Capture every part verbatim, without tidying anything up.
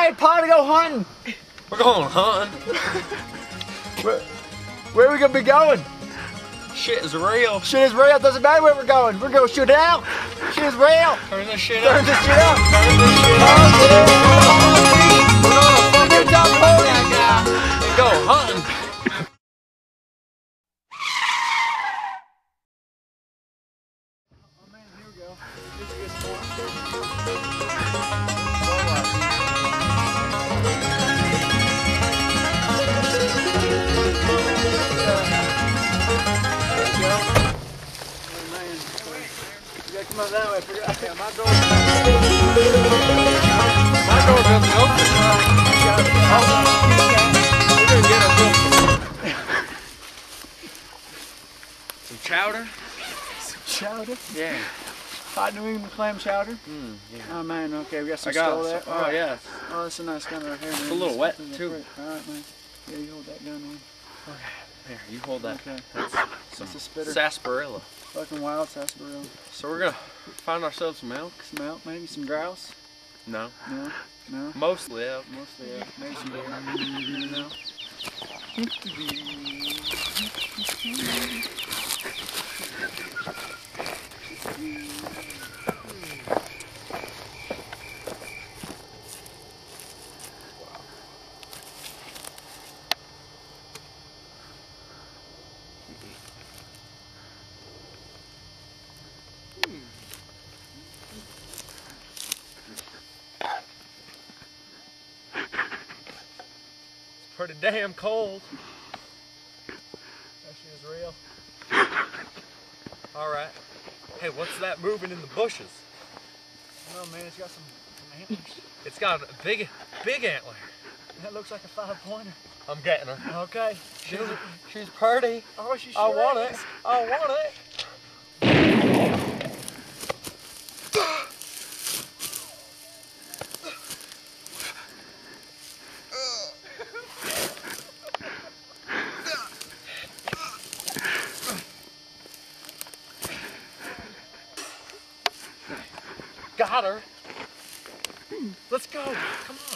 Hey, Pa, to go hunting. We're going hunting. where, where are we gonna be going? Shit is real. Shit is real. Doesn't matter where we're going. We're gonna shoot it out. Shit is real. Turn this shit Turn up. this shit up. Turn this shit up. We're gonna fucking jump on that guy and go hunting. Oh man, here we go. Come on that way. Yeah, my door. My door doesn't open. We're gonna get a some chowder. Some chowder? Yeah. Hot New England clam chowder? Mm, yeah. Oh man, okay, we got some I got skull there. some, oh yeah. Oh, that's a nice gun right here, man. It's a little wet too. Alright, man. Yeah, you hold that gun, man. Okay. Here, you hold that. Okay. That's some That's a spitter. sarsaparilla. Fucking wild sarsaparilla. So we're gonna find ourselves some elk. Some elk, maybe some grouse? No. No. No. Mostly elk. Mostly elk. Maybe some deer. No. Pretty damn cold. That shit is real. All right. Hey, what's that moving in the bushes? No, man, it's got some, some antlers. It's got a big, big antler. That looks like a five pointer. I'm getting her. Okay. She's, she's pretty. Oh, she I sure want is. it. I want it. Got her. Let's go. Come on.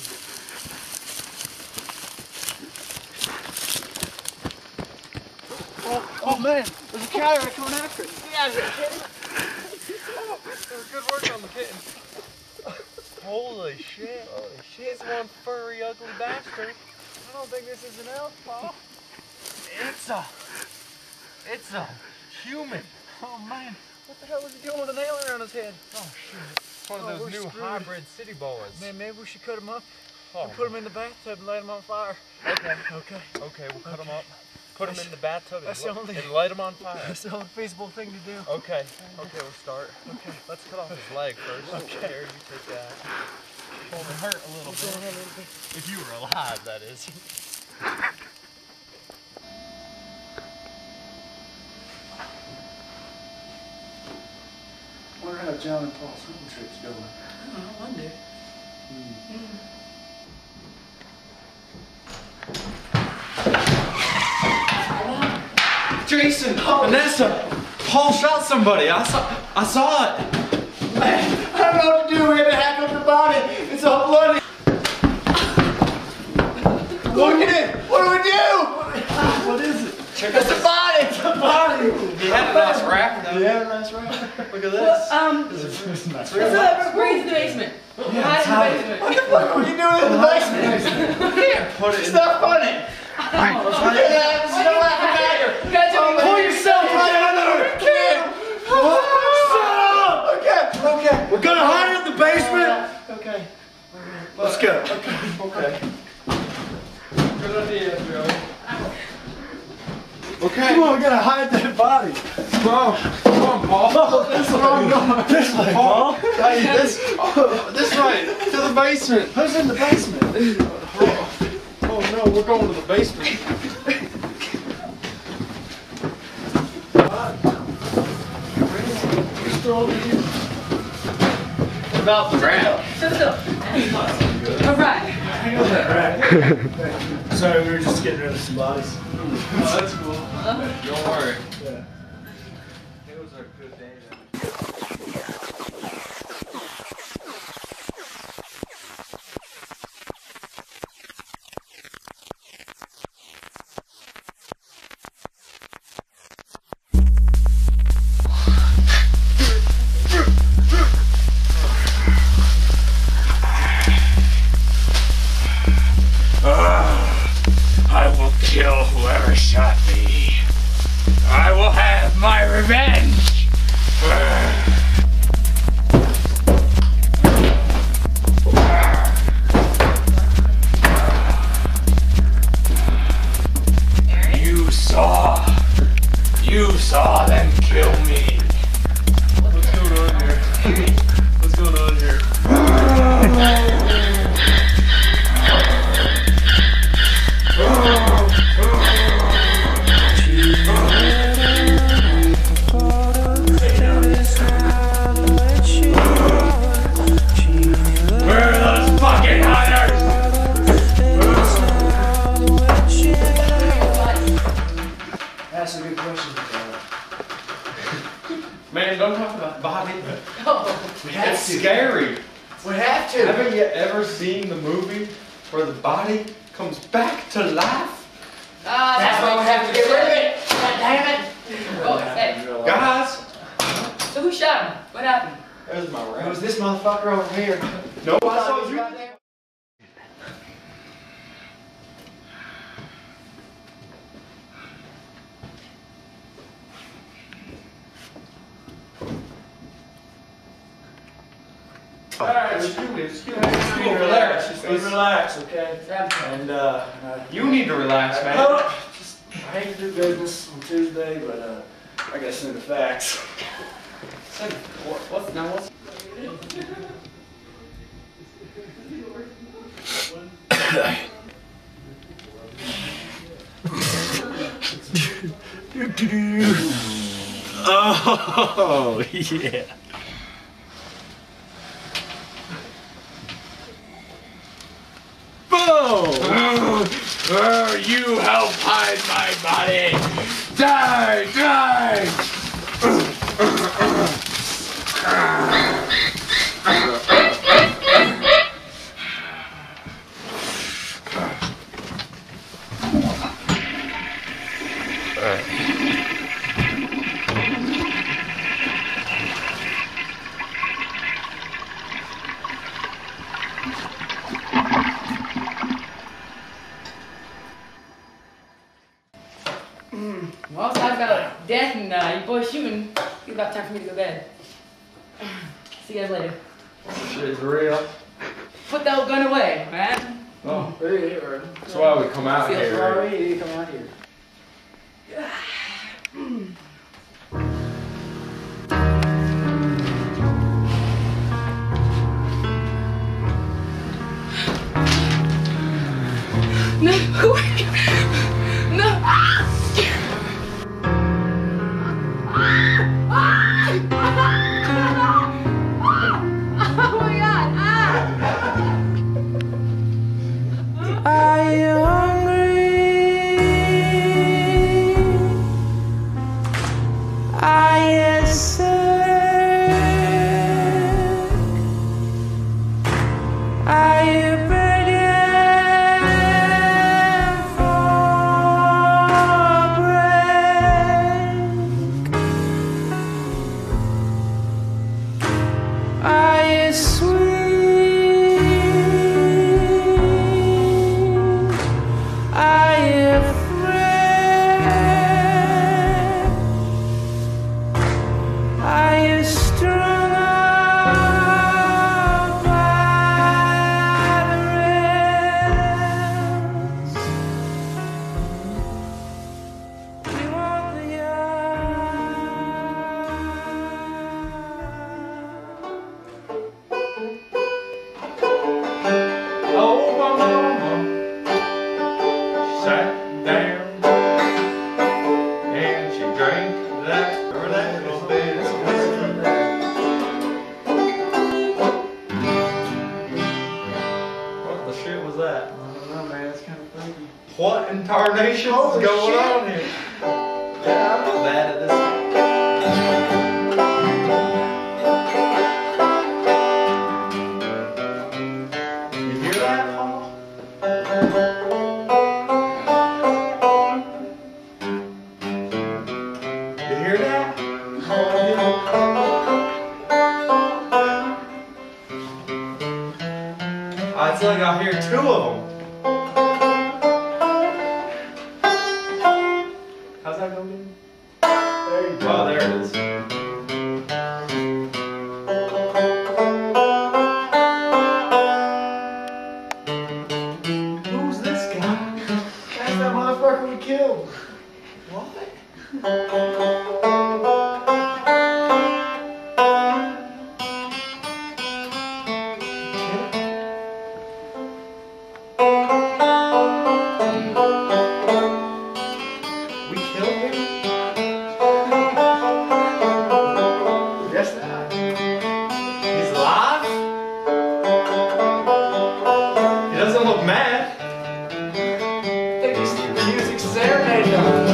Oh, oh man, there's a cow right coming after it. Get out of here, kid. Oh, good work on the kitten. Holy shit. Holy shit. It's one furry, ugly bastard. I don't think this is an elk, Paul. It's a, it's a human. Oh man, what the hell was he doing with an antler on his head? Oh shit. It's one of Oh, those we're new screwed. hybrid city boys. Man, maybe we should cut him up Oh, and put him in the bathtub and light him on fire. Okay. Okay. Okay, we'll cut them up. Put them in the bathtub and, That's li- the only- and light them on fire. That's the only feasible thing to do. Okay. Okay, we'll start. Okay. Let's cut off his leg first. Okay. Here, you take that. It'll hurt a little Go bit. ahead a little bit. If you were alive, that is. I wonder how John and Paul's hunting trip's going. I don't know, wonder. Jason, Vanessa, Paul shot somebody. I saw, I saw it. Man, I don't know what to do. We had to hack up the body. It's all bloody. Look at it. What do we do? What is it? Check It's a body. It's a body. He had a nice rack though. Yeah, that's right. Look at Well, this. um, It's nice. so uh, bring it to the basement. Hide in the What basement. the fuck are you doing in the basement? Put it It's in. not funny. Oh, Look at that. It's no laughing matter. Guys, Oh, pull yourself together. Kid. Shut up. Okay. Okay. We're gonna hide in the basement. Okay. Let's go. Okay. Good idea, Joey. Okay. Come on, we gotta hide that body. Come on. Come on, Paul. Oh, this is where I'm going. This way, Paul. Hey, this, oh, this way to the basement. Who's in the basement? Oh no, we're going to the basement. What about the ground? So, so. All right. Sorry, we were just getting rid of some bodies. Oh, that's cool. Don't worry. Yeah. It was a good day. I will kill whoever shot me. I will have my revenge. You saw. You saw them kill me. What's going on here? What's going on here? Where are those fucking hunters? That's a good question. Man, don't talk about body. Oh. It's scary. We have to. Haven't you ever seen the movie where the body comes back to life? Ah, That's why we have to get rid of it. God damn it. Oh, hey. Guys, So who shot him? What happened? it was my It rat. was this motherfucker over here. No, I saw you. Goddamn- Alright, excuse me, excuse me. Excuse me, relax. Just relax, okay? And, uh, You need to relax, man. oh, just, I hate to do business on Tuesday, but, uh, I gotta send the facts. What, what's now? What's Oh, yeah. Boom! Oh, you help hide my body! Die! Die! Well, talk about death and uh, you boys shooting. It's about time for me to go to bed. See you guys later. shit's real? Put that old gun away, man. Oh, Hey, that's why we come out Feel here. sorry, you come out here. No, who are you? No. Oh my God! Ah! Are you hungry? Are you sick? Are you begging for a break? Are you sweet? Are you afraid? Are you strung up by the rails? You want the Oh, my mama sat down and she drank that, or that little bit of whiskey. What the shit was that? I don't know, man. It's kind of freaky. What in tarnation is Holy going shit. on here? Yeah, I'm not bad at this. You hear that, Paul? You hear that? I feel like I hear two of them. We killed him? Guess not. He's alive? He doesn't look mad. I think he's the music serenade him.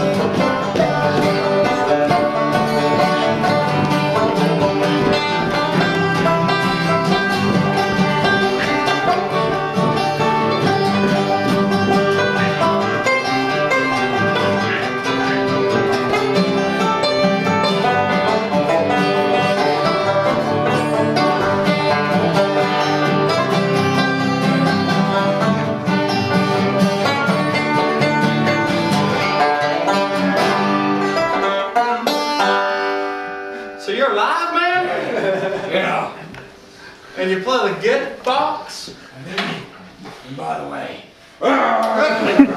So you're alive, man? Yeah. And you play the good box? And by the way,